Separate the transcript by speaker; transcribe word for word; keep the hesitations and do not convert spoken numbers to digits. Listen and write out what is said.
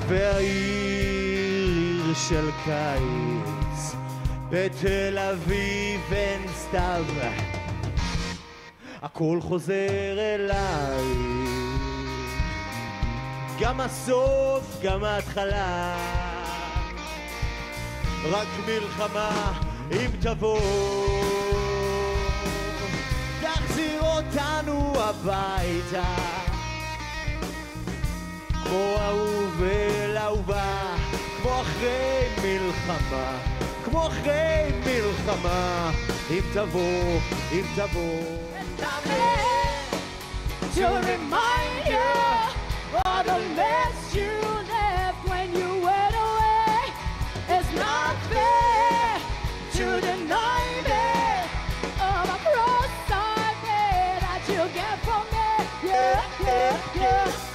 Speaker 1: והעיר של קיץ בתל אביב אין סתיו, הכל חוזר אליי, גם הסוף גם ההתחלה, רק מלחמה אם תבוא תחזיר אותנו הביתה, כמו אהוב אל אהובה, כמו אחרי מלחמה, כמו אחרי מלחמה, אם תבוא, אם תבוא.
Speaker 2: And I'm here to remind you of the mess you left when you went away. It's not fair to deny me of a cross I made that you get from me. Yeah, yeah, yeah.